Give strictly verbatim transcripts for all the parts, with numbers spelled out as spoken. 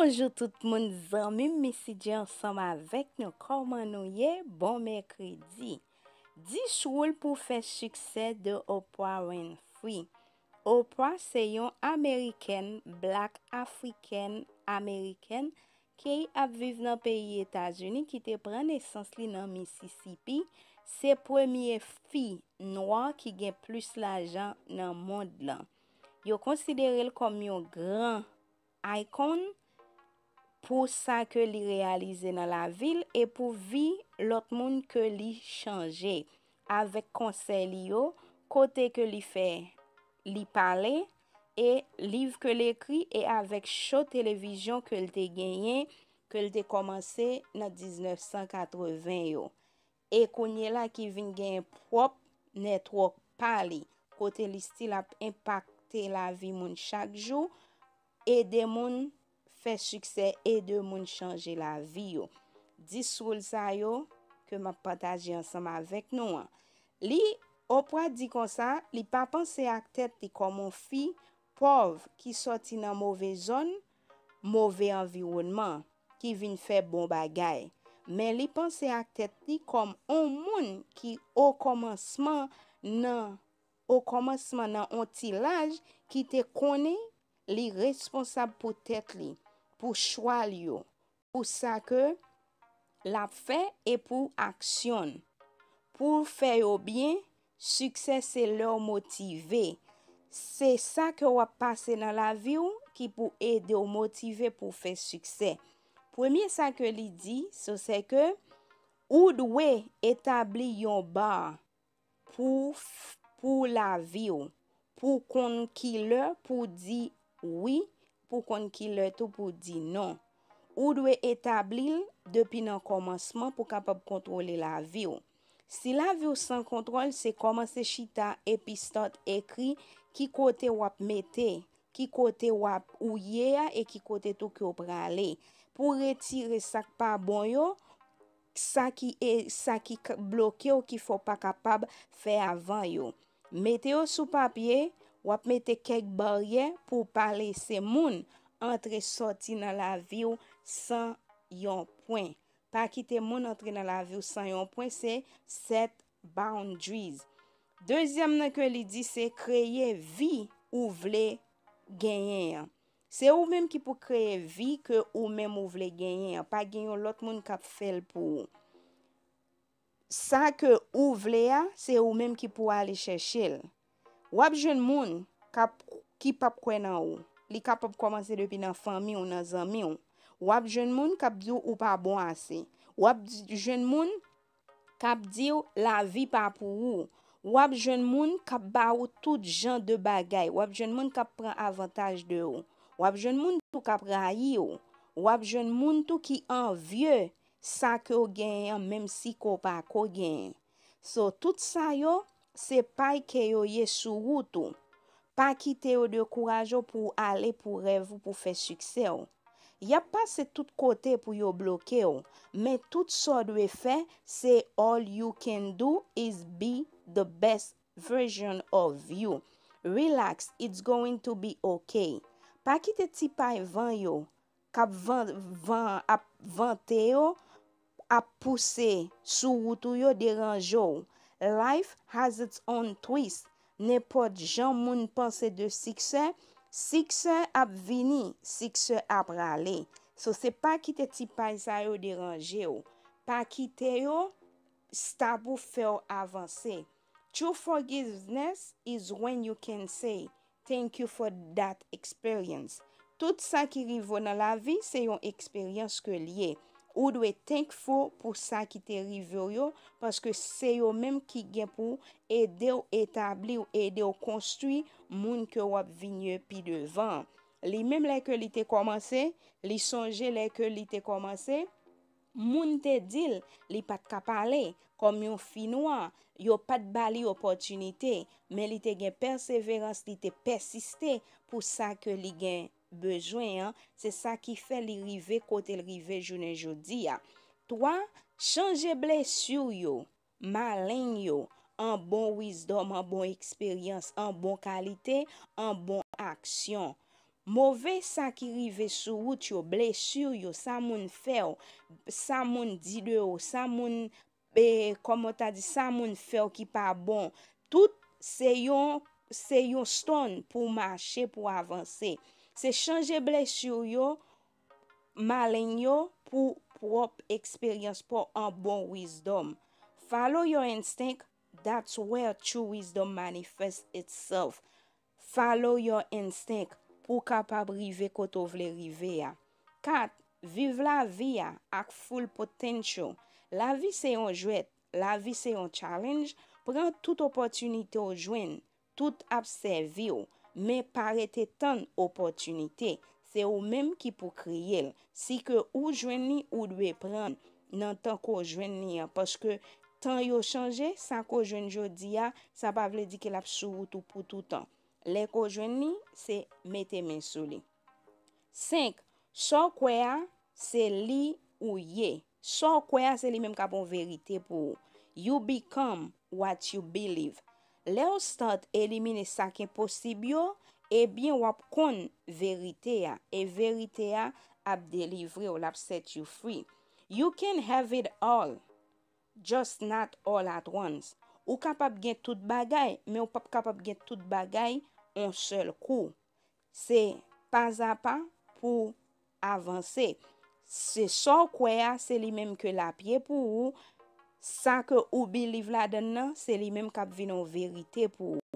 Bonjour tout le monde, zami, Missy J ensemble avec nous. Comment nous y est? Bon mercredi. dix rôles pour faire succès de Oprah Winfrey. Oprah, c'est une américaine, black africaine américaine qui a vécu dans le pays États-Unis qui te prend naissance dans Mississippi. C'est première fille noire qui gagne plus l'argent dans le monde là. Yo considéré comme un grand icon pour ça que li réalisé dans la ville et pour vie l'autre monde que li changer avec conseil li yo côté que li fait li parler et livre que l'écrit et avec show télévision que te gagné que te commencé dans dix-neuf cent quatre-vingts yo et konye la qui vinn gen propre network parli côté li style a impacté la vie moun chaque jour et des moun fait succès et de moun changer la vie yo. dix rôles sa yo que m'a partager ensemble avec nous. Hein. Li Oprah dit comme ça, li pas penser à tête li comme une fille pauvre qui sorti dans mauvaise zone, mauvais environnement, qui vient faire bon bagay. Mais li pense à tête li comme un moun qui au commencement nan au commencement nan un ti l'âge qui te connaît li responsable pour tête li, pour choix li yo, pour ça que la fait et pour action. Pour faire au bien, succès c'est leur motiver. C'est ça que va passer dans la vie ou, qui pour aider ou motiver pour faire succès. Premier ça que li dit, c'est que ou doit établir yon bar pour pour la vie ou, pour qu'on qui le pour dire oui, pour qu'on qui le tout pour dire non. Ou doit établir depuis le commencement pour capable contrôler la vie ou. Si la vie ou sans contrôle, c'est commencer chita et puis start écrit qui côté wap mette, qui côté wap ouye et qui côté tout que ou prale. Pour retirer ça pas bon yo, ça qui est ça qui bloqué ou qui faut pas capable faire avant yo. Mettez yo sous papier, wap mette quelques barrières pour pas laisser moun entrer sorti dans la vie ou sans yon point. Pas quitter moun entrer dans la vie ou sans yon point, c'est set boundaries. Deuxième nan que li dit c'est créer vie ou vle gagner. C'est ou même qui pour créer vie que ou même ou vle gagner, pas gagner l'autre monde k'ap fait pour. Ça que ou vle a, c'est ou même qui pour aller chercher. Ou ap jeune moun k'ap qui pas kwen nan ou. Li capable commencer depuis dans famille ou dans amis ou. Ou ap jeune moun k'ap di ou pas bon assez. Ou ap jeune moun k'ap di la vie pas pour ou. Ou ap jeune moun k'ap ba ou tout genre de bagay. Ou ap jeune moun k'ap prend avantage de ou. Ou ap jeune moun tout k'ap rayi ou. Ou ap jeune moun tout qui envieux ça que ou gen même si ko pa ko gen. So tout ça yo c'est pas que yo ye sou route ou. Pas quitter ou de courage pour aller pour rêve ou pour faire succès ou. Y a pas c'est tout côté pour yo bloquer ou. Mais tout ça doit faire c'est all you can do is be the best version of you. Relax, it's going to be okay. Pas quitter ti pa vent yo. K'ap vent vent ap vente yo ap pousser sous route yo dérange ou. Life has its own twist. N'importe jan moun pense de succès, succès ap vini, succès ap rale. So c'est pas quitter ti pa sa yo déranger ou. Pas quitter yo, sta pour faire avancer. True forgiveness is when you can say thank you for that experience. Tout ça qui rive dans la vie, c'est une expérience que lié. Ou doit thankful pour ça qui te rive yo parce que c'est yo même qui gen pour aider ou établir ou aider ou construire moun que wap vigne pi devant. Li même là que li te commencé, li songe là que li te commencé, moun te dil li pat ka parler comme yon finnois, yo pat bali opportunité, mais li te gen persévérance, li te persister pour ça que li gen besoin, hein? C'est ça qui fait li rive côté li rive journée jodi a. Toi, changer blessure yo, malin yo, en bon wisdom, en bon expérience, en bon qualité, en bon action. Mauvais ça qui rive sur route yo, blessure yo, ça moun fait, ça moun dit de yo, ça moun eh, comment t'as dit ça moun fait qui pas bon. Tout c'est yon c'est yon stone pour marcher pour avancer. C'est changer blessure yo, malin yo pour propre expérience pour un bon wisdom. Follow your instinct. That's where true wisdom manifests itself. Follow your instinct pour capable rive koto vle rive ya. quatre. Vive la vie ya ak full potential. La vie c'est un jouet, la vie c'est un challenge. Prends toute opportunité au joindre, tout observer ou, mais parete tant opportunité. C'est ou même qui pour créer. Si que ou joindre ou doit prendre nan tant qu'on joindre parce que temps yo changé, ça qu'on joindre jodi a, ça pas veut dire que la sou tout pour tout temps. Les qu'on joindre c'est mettre main sous li. cinq. So quoi c'est li ou ye. So quoi c'est li même ka bon vérité pour. You become what you believe. Le ou start éliminer ça qui est possible yo, eh bien wap kon vérité a et vérité a ap délivrer ou lap set you free. You can have it all, just not all at once. Ou capable gen tout bagay, mais ou pas capable gen tout bagay en seul coup. C'est pas à pas pour avancer. C'est ça quoi c'est li même que la pied pour ou. Ça que ou believe la dedans, c'est li même k'ap vin en vérité pour ou.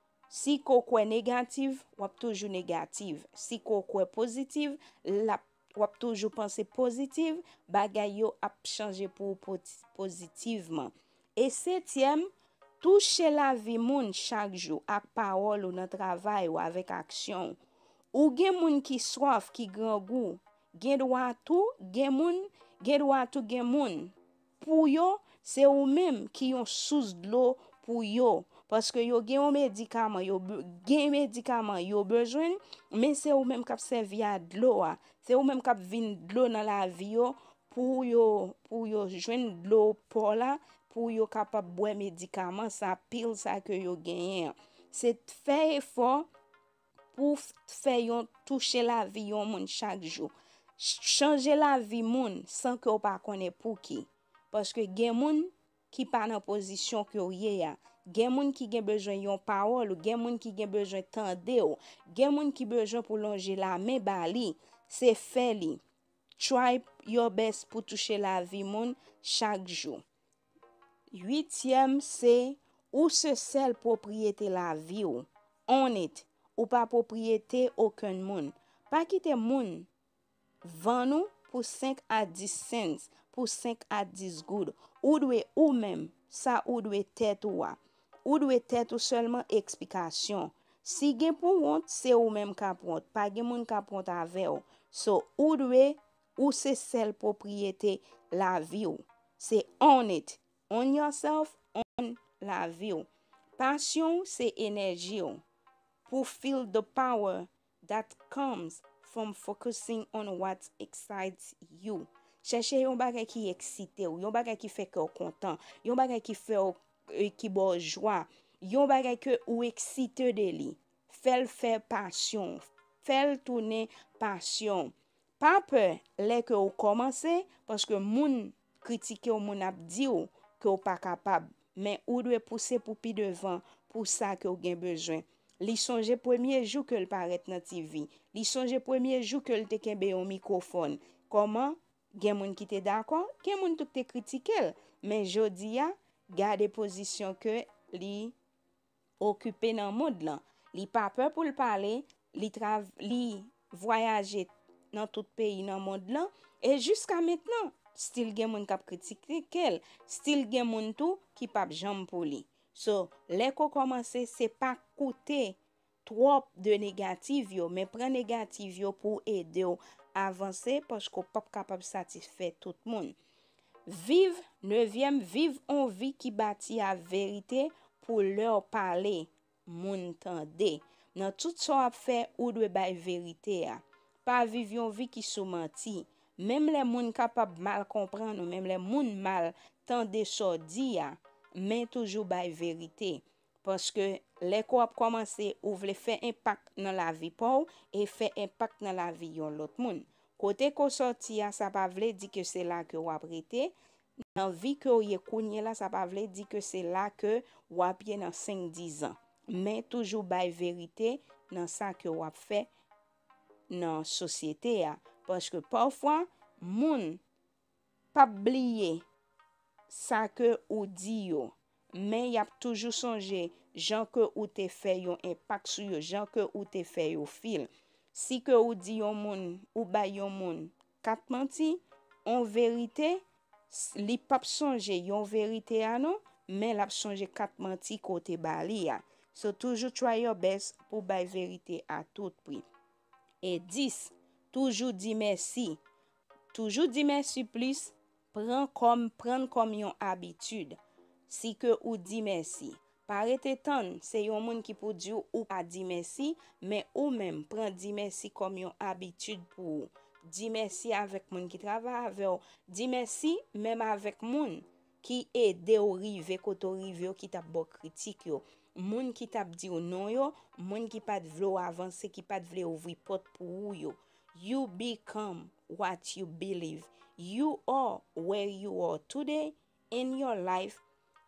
Si ko kwe négative, wap toujours négative. Si ko kwe positive, la wap toujours penser positive, bagay yo ap changer pour positivement. Et septième, toucher la vie moun chaque jour ak parole ou nan travail ou avec action. Ou gen moun ki soif, ki grand goût, gen droit tout, gen moun, gen droit tout gen moun. Pour yo, c'est ou même qui yon sous de l'eau pour yo. Parce que yo gen un médicament, yo gen médicament yo besoin, mais c'est ou même k'ap servi à de l'eau. C'est ou même k'ap vin de l'eau dans la vie yo pour yo pour yo joindre de l'eau pour là pour yo capable boire médicament ça pile ça que yo gagné. C'est faire effort pour faire yon toucher la vie yon moun chaque jour. Changer la vie moun sans que ou pas connaît pour qui. Parce que gen moun qui pas dans position que ou yé ya. Gen moun qui gen besoin yon parole, ou gen moun qui gen besoin tande ou, gen moun qui besoin pour longer la main bali, c'est fait li. Try your best pour toucher la vie moun chaque jour. Huitième, c'est ou se seul propriété la vie ou. On it, ou pas propriété aucun moun. Pas quitter moun vend nous pour cinq à dix cents, pour cinq à dix good. Ou doit ou même, ça ou doit tête ou a. Ou doit tête ou seulement explication. Si gen pour honte, c'est ou même ka honte. Pas gen moun ka honte avec ou. So, ou doit ou c'est seul propriété la vie ou. C'est on it. On yourself, on la vie ou. Passion, c'est énergie ou. Pour feel the power that comes from focusing on what excites you. Cherchez yon bagay qui excite ou, yon bagay qui fait que ou content, yon bagay qui fait ou qui bon joie, yon bagay que ou excite de li. Fèl faire passion, fèl tourner passion. Pas peur les que ou commencer parce que moun critique ou moun ap di ou que ou pas capable, mais ou doit pousser pour pi devant pour ça que ou gen besoin. Li songe premier jour que le paraît dans T V. Li songe premier jour que le te kembe un microphone. Comment? Gen moun ki te d'accord, gen moun tout te critiquer. Mais jodi a, garde position que li occupé dans monde là. Li pas peur pour le parler, li trav li voyager dans tout pays dans monde là et jusqu'à maintenant, still gen moun k'ap critiquer, still gen moun tout qui pa jam pour li. So, les ko commencer c'est pas coûter trop de négatif yo, mais prend négatif yo pour aider ou avancer parce qu'on pas capable satisfaire tout le monde. Vive neuvième, vive en vie qui bâtit à vérité pour leur parler moun tande. Dans tout ça fait ou doit bay vérité a. Pas vivre une vie qui sou menti. Même les moun capable mal comprendre, même les moun mal tande so di a, mais toujours bay vérité. Parce que les ko ap commencé ou vle faire impact dans la vie pour et faire impact dans la vie yon l'autre moun. Côté ko sorti a, ça pas vle di que c'est là que ou ap rete. Dans vie que ou ye kounye là, ça pas vle di que c'est là que ou ap ye dans cinq dix ans. Mais toujours bay vérité dans ça que ou ap fait dans société a. Parce que parfois moun pas oublier ça que ou dit yo, mais y a toujours songé gens que ou te fait yon impact sur yo, gens que ou te fait yo fil. Si que ou dit yon moun ou ba yon moun kat menti, en vérité li pap songe yon vérité a non, mais l'a songe kat menti côté bali a. So toujours try your best pour bay vérité à tout prix. Et dix, toujours dit merci. Toujours dit merci plus, prend comme prendre comme yon habitude. Si que ou dit merci. Parete tan, c'est yon moun qui pour dire ou pas dit merci, mais ou même prend dit merci comme yon habitude pour dit merci avec moun qui travaille avec ou, dit merci même avec moun qui aide ou rive koto rive qui t'a bon critique yo. Moun qui t'a dit ou non yo, moun qui pas vle avancer, qui pas vle ouvrir porte pour yo. You become what you believe. You are where you are today in your life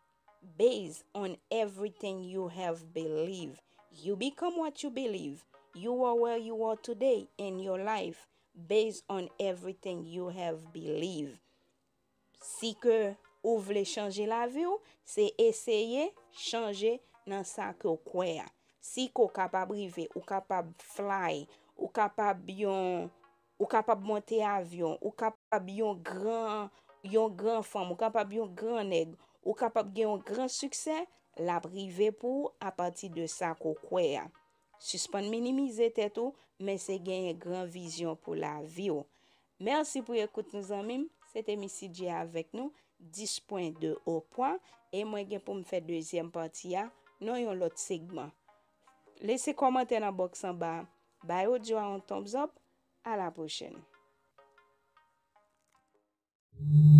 based on everything you have believed. You become what you believe. You are where you are today in your life based on everything you have believed. Si que ou vle changer la vie ou, c'est essayer changer dans ça que ou croit. Si ko capable rive, ou capable fly, ou capable yon, ou capable monter avion, ou capable yon grand, yon grand femme, ou capable yon grand nèg, ou capable gen un grand succès, la privé pour à partir de ça ko croit. Suspend minimiser tête ou, mais c'est gagner grand vision pour la vie ou. Merci pour écouter nous amis. C'était Missy J avec nous, dix point deux au point, et moi gen pour me faire deuxième partie a, non yon l'autre segment. Laissez commenter dans box en bas. Bye audio un thumbs up. À la prochaine.